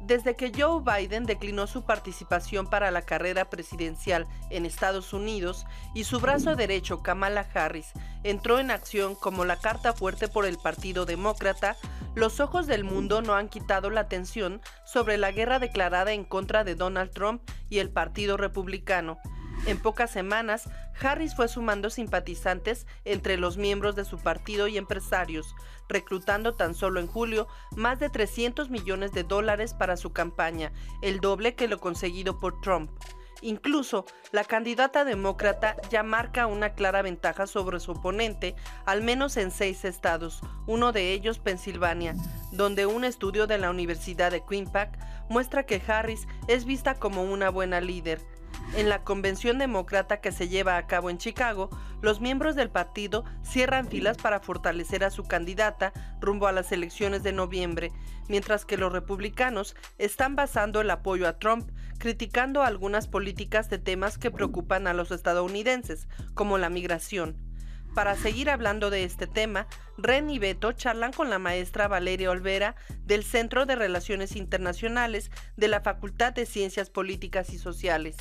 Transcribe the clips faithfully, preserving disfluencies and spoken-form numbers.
Desde que Joe Biden declinó su participación para la carrera presidencial en Estados Unidos y su brazo derecho, Kamala Harris, entró en acción como la carta fuerte por el Partido Demócrata, los ojos del mundo no han quitado la atención sobre la guerra declarada en contra de Donald Trump y el Partido Republicano. En pocas semanas, Harris fue sumando simpatizantes entre los miembros de su partido y empresarios, reclutando tan solo en julio más de trescientos millones de dólares para su campaña, el doble que lo conseguido por Trump. Incluso, la candidata demócrata ya marca una clara ventaja sobre su oponente, al menos en seis estados, uno de ellos Pensilvania, donde un estudio de la Universidad de Quinnipiac muestra que Harris es vista como una buena líder. En la convención demócrata que se lleva a cabo en Chicago, los miembros del partido cierran filas para fortalecer a su candidata rumbo a las elecciones de noviembre, mientras que los republicanos están basando el apoyo a Trump, criticando algunas políticas de temas que preocupan a los estadounidenses, como la migración. Para seguir hablando de este tema, Ren y Beto charlan con la maestra Valeria Olvera del Centro de Relaciones Internacionales de la Facultad de Ciencias Políticas y Sociales.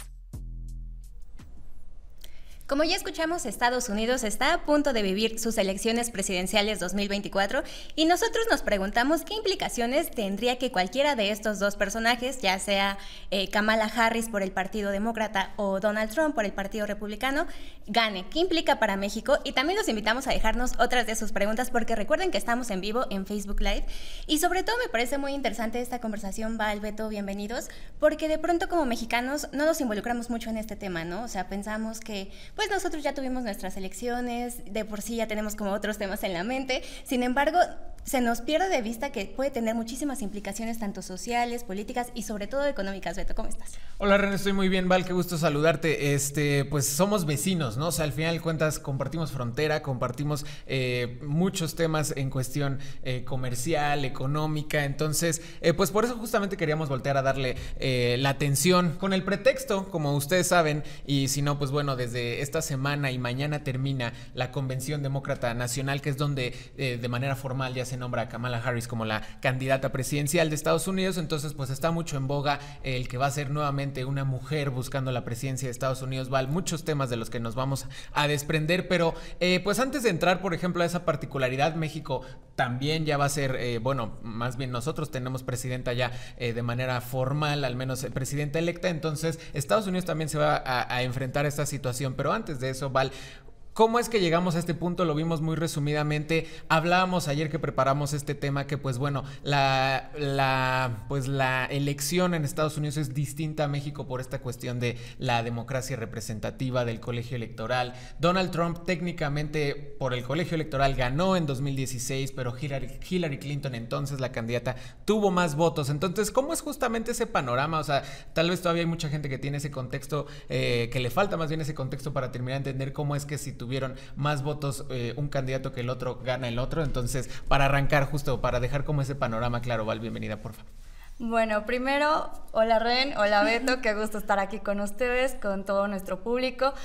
Como ya escuchamos, Estados Unidos está a punto de vivir sus elecciones presidenciales dos mil veinticuatro y nosotros nos preguntamos qué implicaciones tendría que cualquiera de estos dos personajes, ya sea eh, Kamala Harris por el Partido Demócrata o Donald Trump por el Partido Republicano, gane. ¿Qué implica para México? Y también los invitamos a dejarnos otras de sus preguntas porque recuerden que estamos en vivo en Facebook Live y sobre todo me parece muy interesante esta conversación, Val, Beto, bienvenidos, porque de pronto como mexicanos no nos involucramos mucho en este tema, ¿no? O sea, pensamos que pues nosotros ya tuvimos nuestras elecciones, de por sí ya tenemos como otros temas en la mente, sin embargo, se nos pierde de vista que puede tener muchísimas implicaciones tanto sociales, políticas y sobre todo económicas. Beto, ¿cómo estás? Hola, Ren, estoy muy bien, Val, qué gusto saludarte. Este, pues somos vecinos, ¿no? O sea, al final de cuentas compartimos frontera, compartimos eh, muchos temas en cuestión eh, comercial, económica, entonces, eh, pues por eso justamente queríamos voltear a darle eh, la atención con el pretexto, como ustedes saben, y si no, pues bueno, desde esta semana y mañana termina la Convención Demócrata Nacional, que es donde eh, de manera formal ya se nombra a Kamala Harris como la candidata presidencial de Estados Unidos, entonces pues está mucho en boga el que va a ser nuevamente una mujer buscando la presidencia de Estados Unidos. Val, muchos temas de los que nos vamos a desprender, pero eh, pues antes de entrar, por ejemplo, a esa particularidad, México también ya va a ser, eh, bueno, más bien nosotros tenemos presidenta ya eh, de manera formal, al menos eh, presidenta electa, entonces Estados Unidos también se va a, a enfrentar a esta situación, pero antes de eso, Val, ¿cómo es que llegamos a este punto? Lo vimos muy resumidamente. Hablábamos ayer que preparamos este tema que, pues bueno, la, la, pues la elección en Estados Unidos es distinta a México por esta cuestión de la democracia representativa del colegio electoral. Donald Trump técnicamente por el colegio electoral ganó en dos mil dieciséis, pero Hillary, Hillary Clinton, entonces la candidata, tuvo más votos. Entonces, ¿cómo es justamente ese panorama? O sea, tal vez todavía hay mucha gente que tiene ese contexto, eh, que le falta más bien ese contexto para terminar de entender cómo es que si tú tuvieron más votos eh, un candidato que el otro, gana el otro. Entonces, para arrancar justo, para dejar como ese panorama claro, Val, bienvenida, por favor. Bueno, primero, hola Ren, hola Beto, qué gusto estar aquí con ustedes, con todo nuestro público.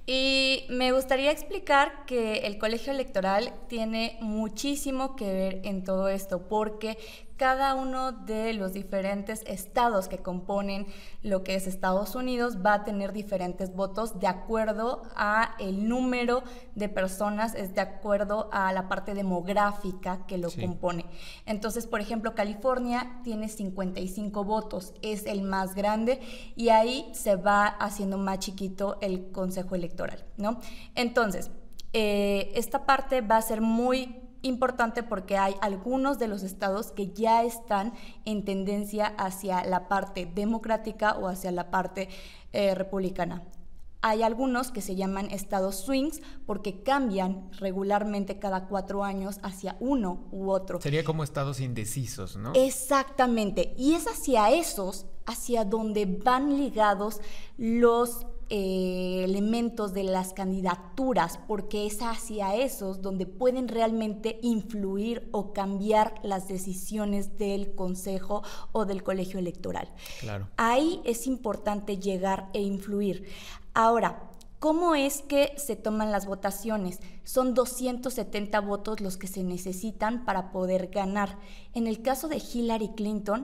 Y me gustaría explicar que el colegio electoral tiene muchísimo que ver en todo esto, porque cada uno de los diferentes estados que componen lo que es Estados Unidos va a tener diferentes votos de acuerdo a el número de personas, es de acuerdo a la parte demográfica que lo sí. compone. Entonces, por ejemplo, California tiene cincuenta y cinco votos, es el más grande y ahí se va haciendo más chiquito el consejo electoral, ¿no? Entonces, eh, esta parte va a ser muy importante porque hay algunos de los estados que ya están en tendencia hacia la parte democrática o hacia la parte eh, republicana. Hay algunos que se llaman estados swings porque cambian regularmente cada cuatro años hacia uno u otro. Sería como estados indecisos, ¿no? Exactamente. Y es hacia esos, hacia donde van ligados los Eh, elementos de las candidaturas, porque es hacia esos donde pueden realmente influir o cambiar las decisiones del consejo o del colegio electoral. Claro. Ahí es importante llegar e influir. Ahora, ¿cómo es que se toman las votaciones? Son doscientos setenta votos los que se necesitan para poder ganar. En el caso de Hillary Clinton,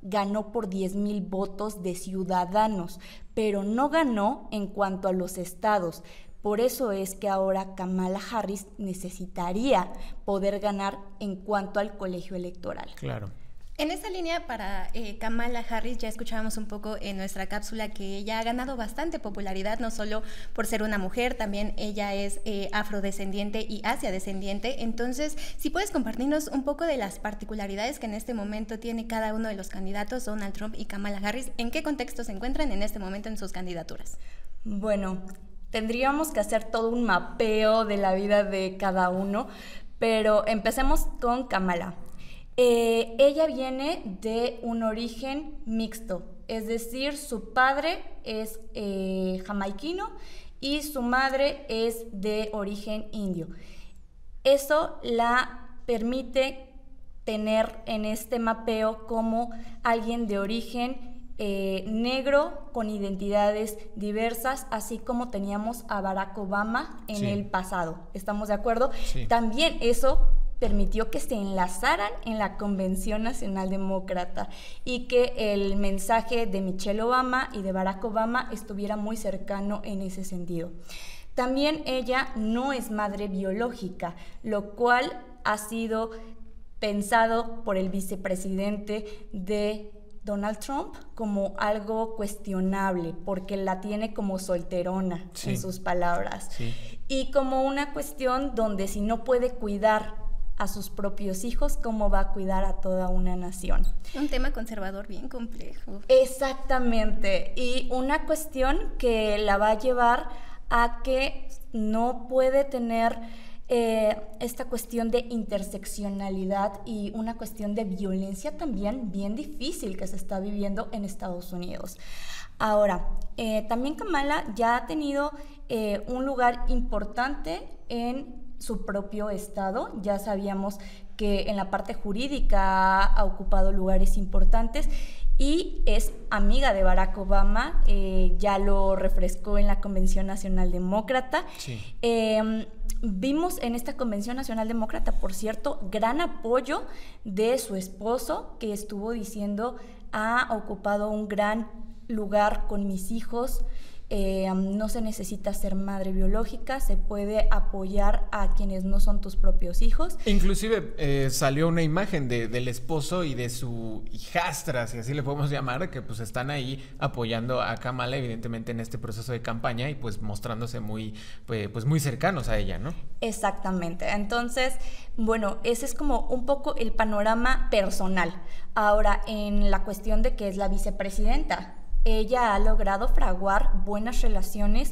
ganó por diez mil votos de ciudadanos, pero no ganó en cuanto a los estados. Por eso es que ahora Kamala Harris necesitaría poder ganar en cuanto al colegio electoral. Claro. En esta línea, para eh, Kamala Harris, ya escuchábamos un poco en nuestra cápsula que ella ha ganado bastante popularidad, no solo por ser una mujer, también ella es eh, afrodescendiente y asiadescendiente. Entonces, si puedes compartirnos un poco de las particularidades que en este momento tiene cada uno de los candidatos, Donald Trump y Kamala Harris, ¿en qué contexto se encuentran en este momento en sus candidaturas? Bueno, tendríamos que hacer todo un mapeo de la vida de cada uno, pero empecemos con Kamala. Eh, ella viene de un origen mixto, es decir, su padre es eh, jamaiquino y su madre es de origen indio. Eso la permite tener en este mapeo como alguien de origen eh, negro con identidades diversas, así como teníamos a Barack Obama en sí. el pasado. ¿Estamos de acuerdo? Sí. También eso permitió que se enlazaran en la Convención Nacional Demócrata y que el mensaje de Michelle Obama y de Barack Obama estuviera muy cercano en ese sentido. También ella no es madre biológica, lo cual ha sido pensado por el vicepresidente de Donald Trump como algo cuestionable, porque la tiene como solterona, sí. en sus palabras, sí. y como una cuestión donde si no puede cuidar a sus propios hijos, ¿cómo va a cuidar a toda una nación? Un tema conservador bien complejo. Exactamente, y una cuestión que la va a llevar a que no puede tener eh, esta cuestión de interseccionalidad y una cuestión de violencia también bien difícil que se está viviendo en Estados Unidos. Ahora, eh, también Kamala ya ha tenido eh, un lugar importante en su propio estado. Ya sabíamos que en la parte jurídica ha ocupado lugares importantes y es amiga de Barack Obama, eh, ya lo refrescó en la Convención Nacional Demócrata. Sí. Eh, vimos en esta Convención Nacional Demócrata, por cierto, gran apoyo de su esposo, que estuvo diciendo: ha ocupado un gran lugar con mis hijos. Eh, no se necesita ser madre biológica, se puede apoyar a quienes no son tus propios hijos. Inclusive eh, salió una imagen de, del esposo y de su hijastra, si así le podemos llamar, que pues están ahí apoyando a Kamala, evidentemente en este proceso de campaña y pues mostrándose muy, pues, pues muy cercanos a ella, ¿no? Exactamente. Entonces, bueno, ese es como un poco el panorama personal. Ahora, en la cuestión de que es la vicepresidenta, ella ha logrado fraguar buenas relaciones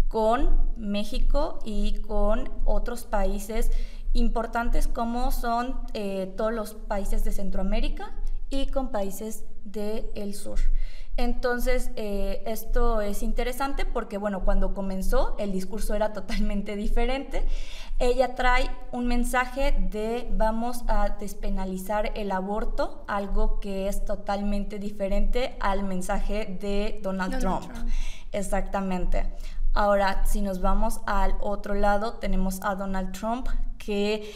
con México y con otros países importantes como son eh, todos los países de Centroamérica y con países del sur. Entonces, eh, esto es interesante porque, bueno, cuando comenzó el discurso era totalmente diferente. Ella trae un mensaje de vamos a despenalizar el aborto, algo que es totalmente diferente al mensaje de Donald, Donald Trump. Trump. Exactamente. Ahora, si nos vamos al otro lado, tenemos a Donald Trump, que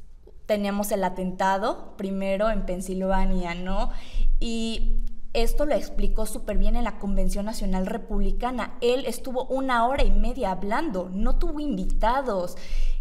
tenemos el atentado primero en Pensilvania, ¿no? Y esto lo explicó súper bien en la Convención Nacional Republicana. Él estuvo una hora y media hablando, no tuvo invitados.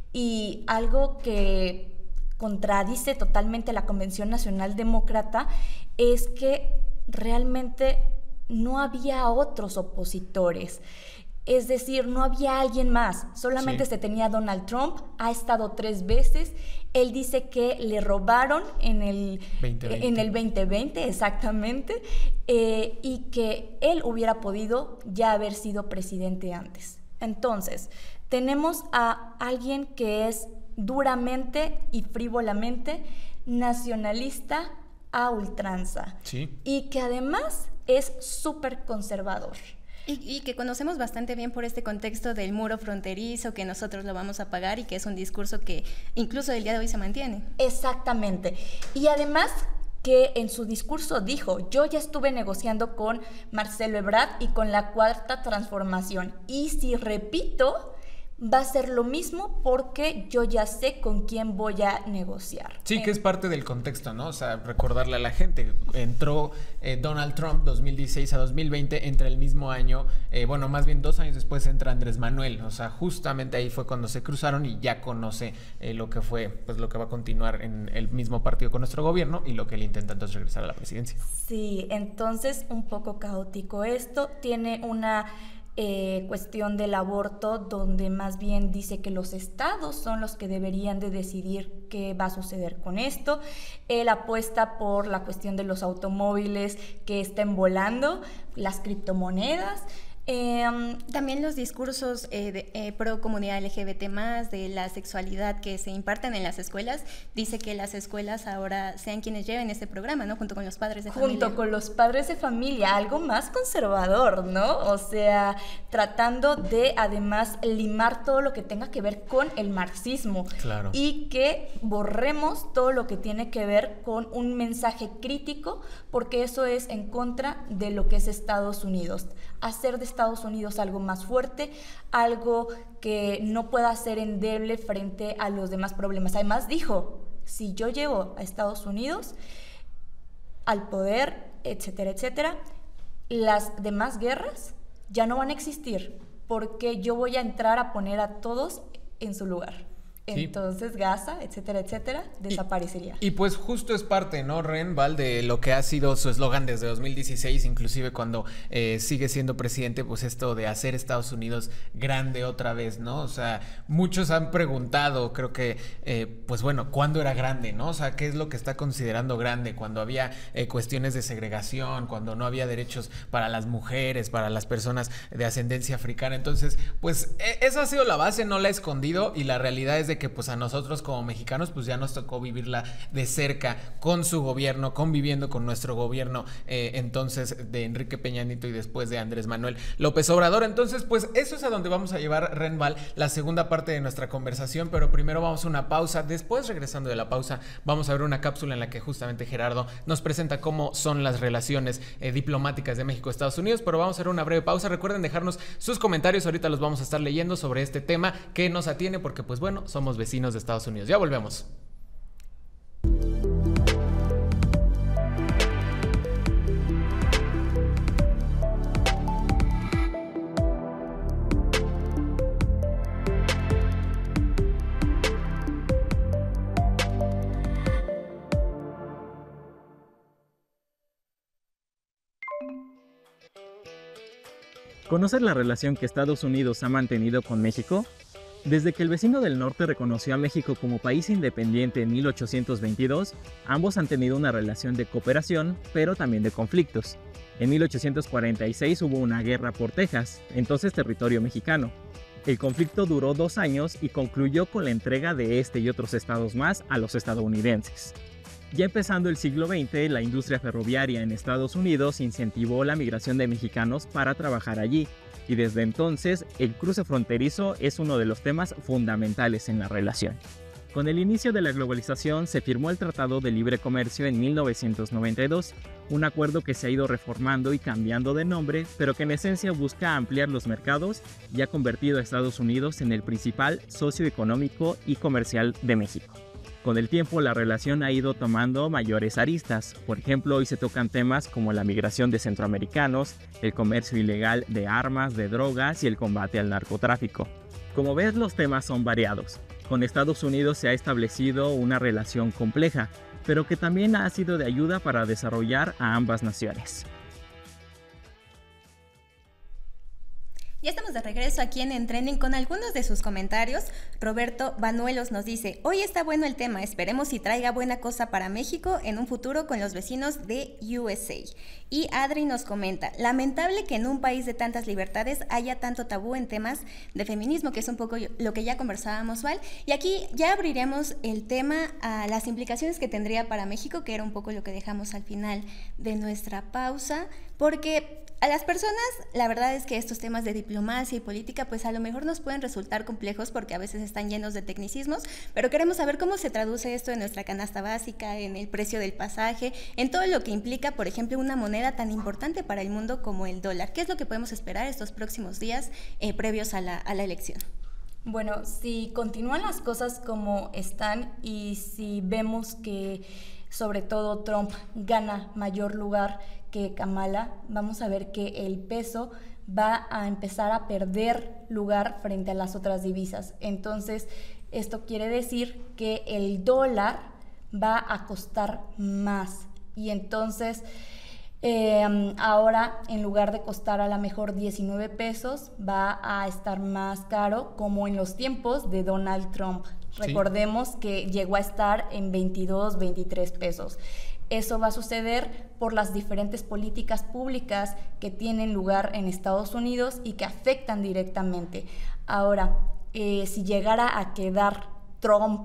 Y algo que contradice totalmente la Convención Nacional Demócrata es que realmente no había otros opositores. Es decir, no había alguien más, solamente sí. se tenía a Donald Trump, ha estado tres veces. Él dice que le robaron en el veinte veinte, en el veinte veinte exactamente, eh, y que él hubiera podido ya haber sido presidente antes. Entonces, tenemos a alguien que es duramente y frívolamente nacionalista a ultranza, sí. y que además es súper conservador. Y, y que conocemos bastante bien por este contexto del muro fronterizo, que nosotros lo vamos a pagar y que es un discurso que incluso el día de hoy se mantiene. Exactamente. Y además que en su discurso dijo: yo ya estuve negociando con Marcelo Ebrard y con la Cuarta Transformación, y si repito, va a ser lo mismo porque yo ya sé con quién voy a negociar. Sí, que es parte del contexto, ¿no? O sea, recordarle a la gente, entró eh, Donald Trump dos mil dieciséis a dos mil veinte, entra el mismo año, eh, bueno, más bien dos años después entra Andrés Manuel, o sea, justamente ahí fue cuando se cruzaron y ya conoce eh, lo que fue, pues lo que va a continuar en el mismo partido con nuestro gobierno y lo que él intenta entonces regresar a la presidencia. Sí, entonces un poco caótico esto, tiene una... Eh, cuestión del aborto, donde más bien dice que los estados son los que deberían de decidir qué va a suceder con esto. Él apuesta por la cuestión de los automóviles que estén volando, las criptomonedas. Eh, también los discursos eh, de, eh, pro comunidad L G B T más, de la sexualidad que se imparten en las escuelas, dice que las escuelas ahora sean quienes lleven este programa, ¿no? Junto con los padres de familia. Junto con los padres de familia, algo más conservador, ¿no? O sea, tratando de además limar todo lo que tenga que ver con el marxismo. Claro. Y que borremos todo lo que tiene que ver con un mensaje crítico, porque eso es en contra de lo que es Estados Unidos. Hacer de Estados Unidos algo más fuerte, algo que no pueda ser endeble frente a los demás problemas. Además dijo, si yo llevo a Estados Unidos al poder, etcétera, etcétera, las demás guerras ya no van a existir, porque yo voy a entrar a poner a todos en su lugar. Sí. Entonces Gaza, etcétera, etcétera, desaparecería. Y, y pues justo es parte, ¿no, Ren, Val, de lo que ha sido su eslogan desde dos mil dieciséis, inclusive cuando eh, sigue siendo presidente, pues esto de hacer Estados Unidos grande otra vez, ¿no? O sea, muchos han preguntado, creo que, eh, pues bueno, ¿cuándo era grande, no? O sea, ¿qué es lo que está considerando grande? Cuando había eh, cuestiones de segregación, cuando no había derechos para las mujeres, para las personas de ascendencia africana. Entonces, pues eh, esa ha sido la base, no la he escondido, y la realidad es de que pues a nosotros como mexicanos pues ya nos tocó vivirla de cerca con su gobierno, conviviendo con nuestro gobierno eh, entonces de Enrique Peña Nieto y después de Andrés Manuel López Obrador. Entonces pues eso es a donde vamos a llevar, Renval, la segunda parte de nuestra conversación, pero primero vamos a una pausa. Después, regresando de la pausa, vamos a ver una cápsula en la que justamente Gerardo nos presenta cómo son las relaciones eh, diplomáticas de México a Estados Unidos, pero vamos a hacer una breve pausa. Recuerden dejarnos sus comentarios, ahorita los vamos a estar leyendo sobre este tema que nos atiene, porque pues bueno, somos vecinos de Estados Unidos. Ya volvemos. ¿Conoces la relación que Estados Unidos ha mantenido con México? Desde que el vecino del norte reconoció a México como país independiente en mil ochocientos veintidós, ambos han tenido una relación de cooperación, pero también de conflictos. En mil ochocientos cuarenta y seis hubo una guerra por Texas, entonces territorio mexicano. El conflicto duró dos años y concluyó con la entrega de este y otros estados más a los estadounidenses. Ya empezando el siglo veinte, la industria ferroviaria en Estados Unidos incentivó la migración de mexicanos para trabajar allí, y desde entonces el cruce fronterizo es uno de los temas fundamentales en la relación. Con el inicio de la globalización se firmó el Tratado de Libre Comercio en mil novecientos noventa y dos, un acuerdo que se ha ido reformando y cambiando de nombre, pero que en esencia busca ampliar los mercados y ha convertido a Estados Unidos en el principal socio económico y comercial de México. Con el tiempo la relación ha ido tomando mayores aristas. Por ejemplo, hoy se tocan temas como la migración de centroamericanos, el comercio ilegal de armas, de drogas y el combate al narcotráfico. Como ves, los temas son variados. Con Estados Unidos se ha establecido una relación compleja, pero que también ha sido de ayuda para desarrollar a ambas naciones. Ya estamos de regreso aquí en En Trending con algunos de sus comentarios. Roberto Banuelos nos dice: hoy está bueno el tema, esperemos y traiga buena cosa para México en un futuro con los vecinos de U S A. Y Adri nos comenta: lamentable que en un país de tantas libertades haya tanto tabú en temas de feminismo, que es un poco lo que ya conversábamos, Val. Y aquí ya abriremos el tema a las implicaciones que tendría para México, que era un poco lo que dejamos al final de nuestra pausa, porque a las personas, la verdad es que estos temas de diplomacia y política, pues a lo mejor nos pueden resultar complejos porque a veces están llenos de tecnicismos, pero queremos saber cómo se traduce esto en nuestra canasta básica, en el precio del pasaje, en todo lo que implica, por ejemplo, una moneda tan importante para el mundo como el dólar. ¿Qué es lo que podemos esperar estos próximos días eh, previos a la, a la elección? Bueno, si continúan las cosas como están y si vemos que sobre todo Trump gana mayor lugar que Kamala, vamos a ver que el peso va a empezar a perder lugar frente a las otras divisas. Entonces, esto quiere decir que el dólar va a costar más y entonces eh, ahora en lugar de costar a lo mejor diecinueve pesos va a estar más caro como en los tiempos de Donald Trump. Sí. Recordemos que llegó a estar en veintidós, veintitrés pesos. Eso va a suceder por las diferentes políticas públicas que tienen lugar en Estados Unidos y que afectan directamente. Ahora, eh, si llegara a quedar Trump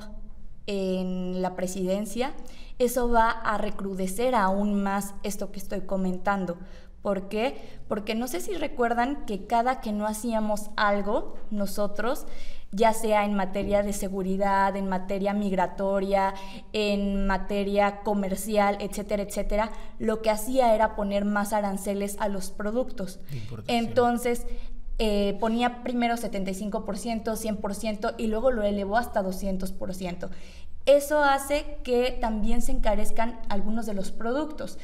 en la presidencia, eso va a recrudecer aún más esto que estoy comentando. ¿Por qué? Porque no sé si recuerdan que cada que no hacíamos algo, nosotros, ya sea en materia de seguridad, en materia migratoria, en materia comercial, etcétera, etcétera, lo que hacía era poner más aranceles a los productos. Entonces, eh, ponía primero setenta y cinco por ciento, cien por ciento y luego lo elevó hasta doscientos por ciento. Eso hace que también se encarezcan algunos de los productos.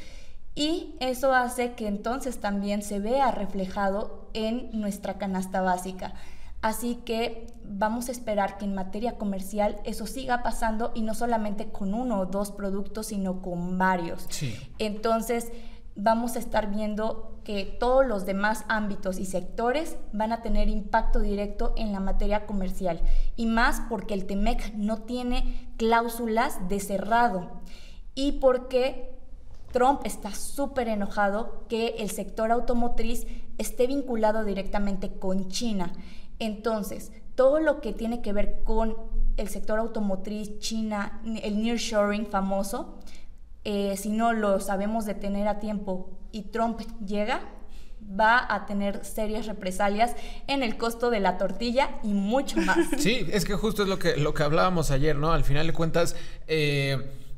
Y eso hace que entonces también se vea reflejado en nuestra canasta básica. Así que vamos a esperar que en materia comercial eso siga pasando y no solamente con uno o dos productos, sino con varios. Sí. Entonces vamos a estar viendo que todos los demás ámbitos y sectores van a tener impacto directo en la materia comercial. Y más porque el T-M E C no tiene cláusulas de cerrado y porque Trump está súper enojado que el sector automotriz esté vinculado directamente con China. Entonces, todo lo que tiene que ver con el sector automotriz, China, el nearshoring famoso, eh, si no lo sabemos detener a tiempo y Trump llega, va a tener serias represalias en el costo de la tortilla y mucho más. Sí, es que justo es lo que, lo que hablábamos ayer, ¿no? Al final de cuentas, eh,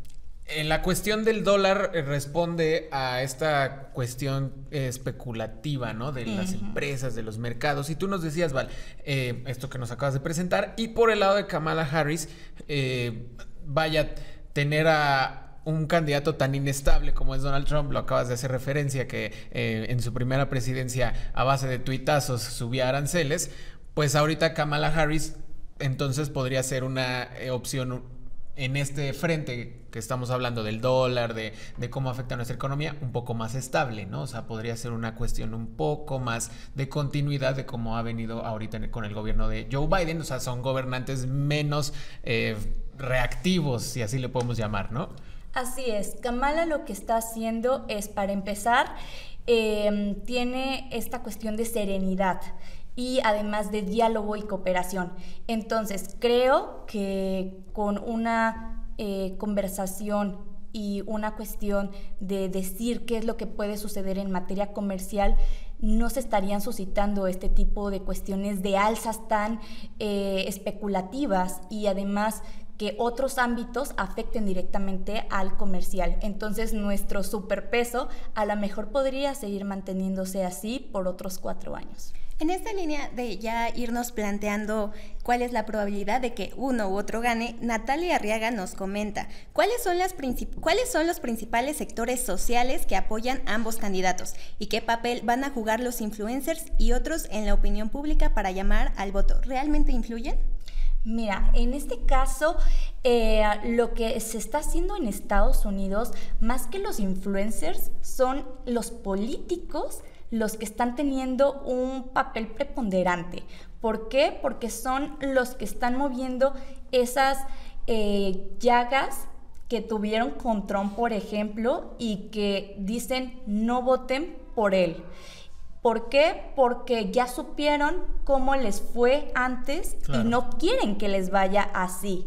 en la cuestión del dólar eh, responde a esta cuestión eh, especulativa, ¿no? De las uh-huh. empresas, de los mercados. Y tú nos decías, Val, eh, esto que nos acabas de presentar. Y por el lado de Kamala Harris, eh, vaya, tener a un candidato tan inestable como es Donald Trump, lo acabas de hacer referencia, que eh, en su primera presidencia a base de tuitazos subía aranceles, pues ahorita Kamala Harris entonces podría ser una eh, opción en este frente que estamos hablando del dólar, de, de cómo afecta a nuestra economía, un poco más estable, ¿no? O sea, podría ser una cuestión un poco más de continuidad de cómo ha venido ahorita en, con el gobierno de Joe Biden. O sea, son gobernantes menos eh, reactivos, si así le podemos llamar, ¿no? Así es. Kamala lo que está haciendo es, para empezar, eh, tiene esta cuestión de serenidad y además de diálogo y cooperación. Entonces, creo que con una eh, conversación y una cuestión de decir qué es lo que puede suceder en materia comercial, no se estarían suscitando este tipo de cuestiones de alzas tan eh, especulativas y además que otros ámbitos afecten directamente al comercial. Entonces, nuestro superpeso a lo mejor podría seguir manteniéndose así por otros cuatro años. En esta línea de ya irnos planteando cuál es la probabilidad de que uno u otro gane, Natalia Arriaga nos comenta cuáles son, las princip- cuáles son los principales sectores sociales que apoyan a ambos candidatos y qué papel van a jugar los influencers y otros en la opinión pública para llamar al voto. ¿Realmente influyen? Mira, en este caso, eh, lo que se está haciendo en Estados Unidos, más que los influencers, son los políticos los que están teniendo un papel preponderante. ¿Por qué? Porque son los que están moviendo esas eh, llagas que tuvieron con Trump, por ejemplo, y que dicen no voten por él. ¿Por qué? Porque ya supieron cómo les fue antes, claro, y no quieren que les vaya así.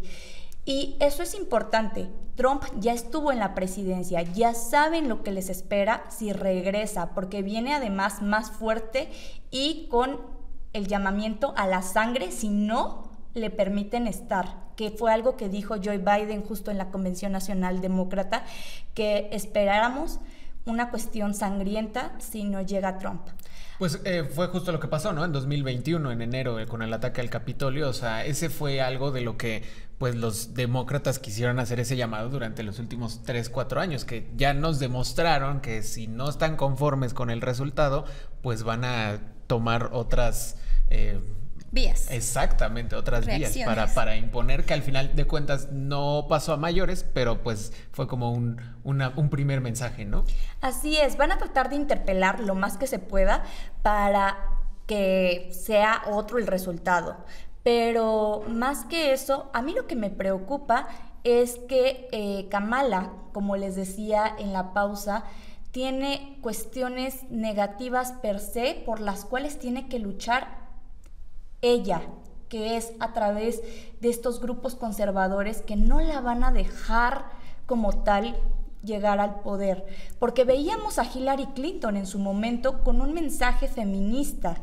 Y eso es importante. Trump ya estuvo en la presidencia, ya saben lo que les espera si regresa, porque viene además más fuerte y con el llamamiento a la sangre si no le permiten estar, que fue algo que dijo Joe Biden justo en la Convención Nacional Demócrata, que esperáramos una cuestión sangrienta si no llega Trump. Pues eh, fue justo lo que pasó, ¿no? En dos mil veintiuno, en enero, eh, con el ataque al Capitolio. O sea, ese fue algo de lo que pues los demócratas quisieron hacer ese llamado durante los últimos tres, cuatro años, que ya nos demostraron que si no están conformes con el resultado, pues van a tomar otras... Eh, vías. Exactamente, otras vías para, para imponer, que al final de cuentas no pasó a mayores, pero pues fue como un, una, un primer mensaje, ¿no? Así es, van a tratar de interpelar lo más que se pueda para que sea otro el resultado. Pero más que eso, a mí lo que me preocupa es que eh, Kamala, como les decía en la pausa, tiene cuestiones negativas per se por las cuales tiene que luchar ella, que es a través de estos grupos conservadores que no la van a dejar como tal llegar al poder. Porque veíamos a Hillary Clinton en su momento con un mensaje feminista.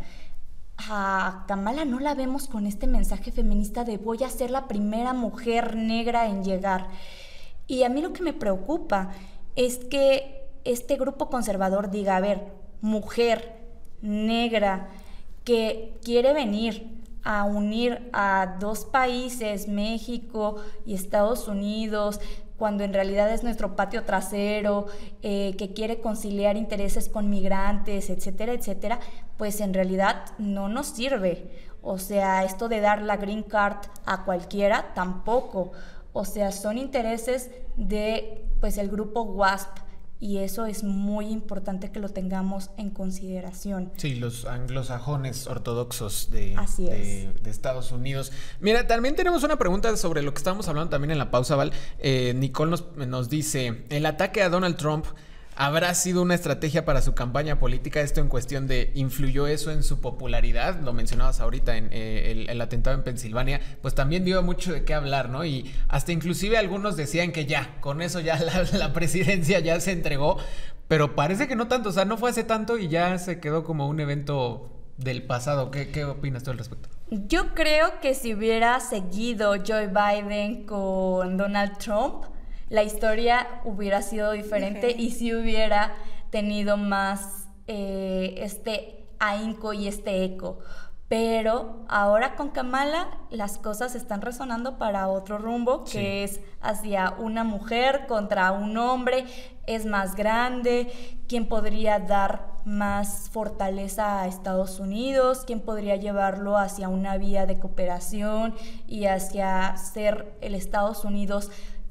A Kamala no la vemos con este mensaje feminista de voy a ser la primera mujer negra en llegar. Y a mí lo que me preocupa es que este grupo conservador diga, a ver, mujer negra que quiere venir a unir a dos países, México y Estados Unidos, cuando en realidad es nuestro patio trasero, eh, que quiere conciliar intereses con migrantes, etcétera, etcétera, pues en realidad no nos sirve. O sea, esto de dar la green card a cualquiera, tampoco. O sea, son intereses de, pues, el grupo WASP, y eso es muy importante que lo tengamos en consideración. Sí, los anglosajones ortodoxos de, Así es. de, de Estados Unidos. Mira, también tenemos una pregunta sobre lo que estábamos hablando también en la pausa, Val. Eh, Nicole nos, nos dice, ¿el ataque a Donald Trump habrá sido una estrategia para su campaña política? Esto en cuestión de, ¿influyó eso en su popularidad? Lo mencionabas ahorita en eh, el, el atentado en Pensilvania, pues también dio mucho de qué hablar, ¿no? Y hasta inclusive algunos decían que ya, con eso ya la, la presidencia ya se entregó, pero parece que no tanto, o sea, no fue hace tanto y ya se quedó como un evento del pasado. ¿Qué, qué opinas tú al respecto? Yo creo que si hubiera seguido Joe Biden con Donald Trump, la historia hubiera sido diferente okay. y si hubiera tenido más eh, este ahínco y este eco. Pero ahora con Kamala las cosas están resonando para otro rumbo, sí. que es hacia una mujer contra un hombre, es más grande, quién podría dar más fortaleza a Estados Unidos, quién podría llevarlo hacia una vía de cooperación y hacia ser el Estados Unidos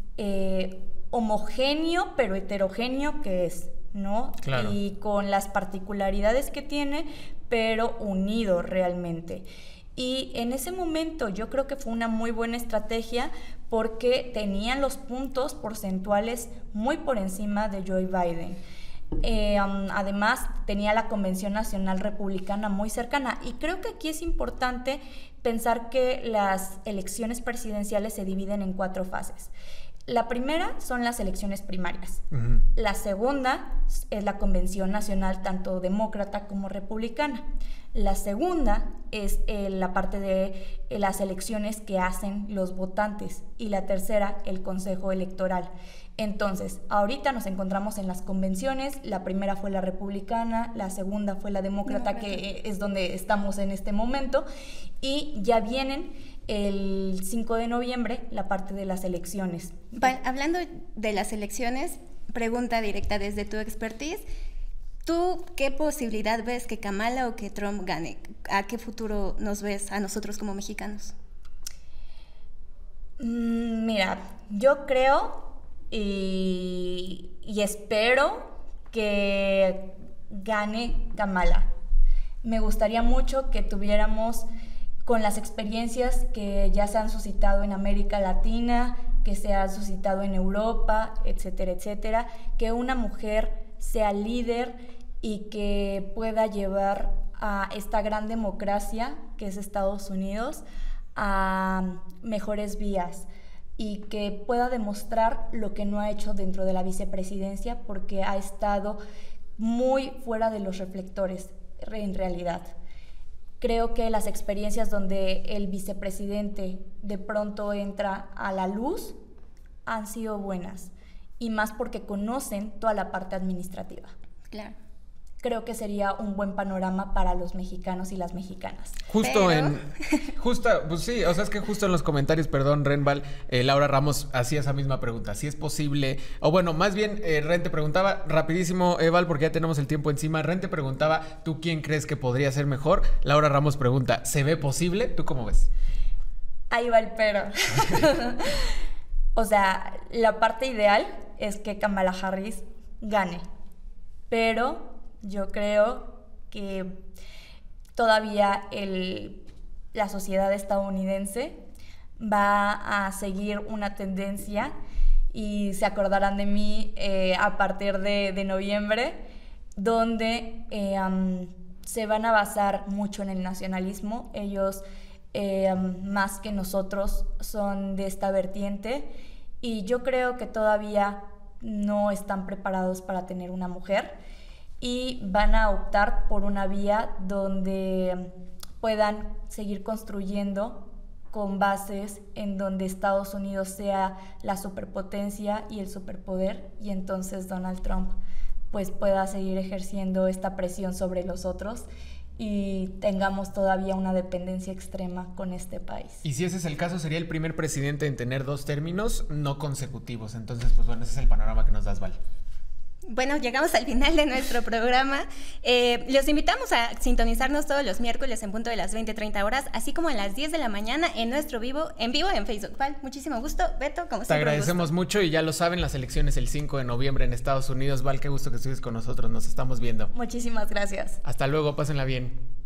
Eh, homogéneo pero heterogéneo que es, ¿no? Claro. Y con las particularidades que tiene, pero unido realmente. Y en ese momento yo creo que fue una muy buena estrategia porque tenían los puntos porcentuales muy por encima de Joe Biden. Eh, um, además tenía la Convención Nacional Republicana muy cercana y creo que aquí es importante pensar que las elecciones presidenciales se dividen en cuatro fases. La primera son las elecciones primarias. Uh-huh. La segunda es la Convención Nacional, tanto demócrata como republicana. La segunda es eh, la parte de eh, las elecciones que hacen los votantes. Y la tercera, el Consejo Electoral. Entonces, ahorita nos encontramos en las convenciones. La primera fue la republicana, la segunda fue la demócrata, demócrata. que es donde estamos en este momento. Y ya vienen el cinco de noviembre la parte de las elecciones. Hablando de las elecciones, pregunta directa desde tu expertise, ¿tú qué posibilidad ves que Kamala o que Trump gane? ¿A qué futuro nos ves a nosotros como mexicanos? Mm, mira, yo creo y, y espero que gane Kamala. Me gustaría mucho que tuviéramos, con las experiencias que ya se han suscitado en América Latina, que se han suscitado en Europa, etcétera, etcétera, que una mujer sea líder y que pueda llevar a esta gran democracia que es Estados Unidos a mejores vías y que pueda demostrar lo que no ha hecho dentro de la vicepresidencia porque ha estado muy fuera de los reflectores en realidad. Creo que las experiencias donde el vicepresidente de pronto entra a la luz han sido buenas y más porque conocen toda la parte administrativa. Claro. creo que sería un buen panorama para los mexicanos y las mexicanas. Justo Pero... en... Justo, pues sí, o sea, es que justo en los comentarios, perdón, Renval, eh, Laura Ramos hacía esa misma pregunta. Si es posible, o bueno, más bien, eh, Ren te preguntaba, rapidísimo, Eval, porque ya tenemos el tiempo encima. Ren te preguntaba, ¿tú quién crees que podría ser mejor? Laura Ramos pregunta, ¿se ve posible? ¿Tú cómo ves? Ahí va el pero. O sea, la parte ideal es que Kamala Harris gane, pero yo creo que todavía el, la sociedad estadounidense va a seguir una tendencia, y se acordarán de mí eh, a partir de, de noviembre, donde eh, um, se van a basar mucho en el nacionalismo. Ellos, eh, um, más que nosotros, son de esta vertiente, y yo creo que todavía no están preparados para tener una mujer, y van a optar por una vía donde puedan seguir construyendo con bases en donde Estados Unidos sea la superpotencia y el superpoder, y entonces Donald Trump pues pueda seguir ejerciendo esta presión sobre los otros y tengamos todavía una dependencia extrema con este país. Y si ese es el caso, sería el primer presidente en tener dos términos no consecutivos. Entonces, pues bueno, ese es el panorama que nos das, Val. Bueno, llegamos al final de nuestro programa. Eh, los invitamos a sintonizarnos todos los miércoles en punto de las veinte treinta horas, así como a las diez de la mañana en nuestro vivo, en vivo en Facebook. Val, muchísimo gusto. Beto, como siempre. Te agradecemos mucho, y ya lo saben, las elecciones el cinco de noviembre en Estados Unidos. Val, qué gusto que estés con nosotros. Nos estamos viendo. Muchísimas gracias. Hasta luego, pásenla bien.